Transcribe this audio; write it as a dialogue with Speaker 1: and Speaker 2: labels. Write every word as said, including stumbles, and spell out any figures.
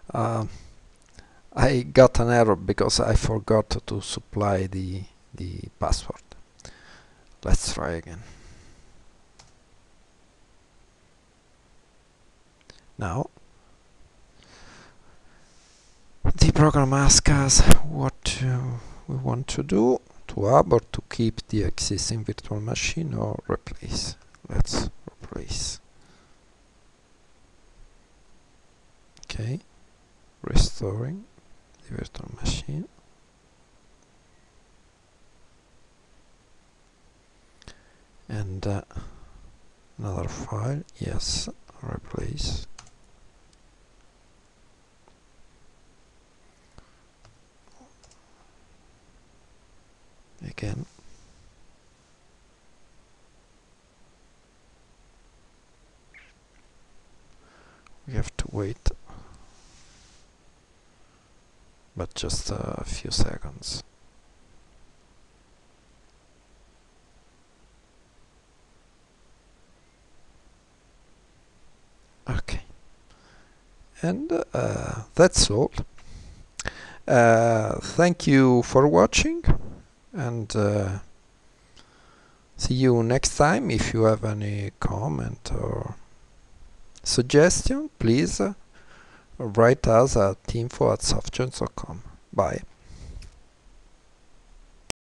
Speaker 1: Uh, I got an error because I forgot to supply the the password. Let's try again. Now the program asks us what uh, we want to do, to add or to keep the existing virtual machine or replace. Let's replace. Okay, restoring the virtual machine. And uh, another file, yes, replace. Again. We have to wait, but just a few seconds. Okay. And uh, that's all. Uh, thank you for watching, and uh, see you next time. If you have any comment or suggestion, please uh, write us at info at softgens dot com. Bye.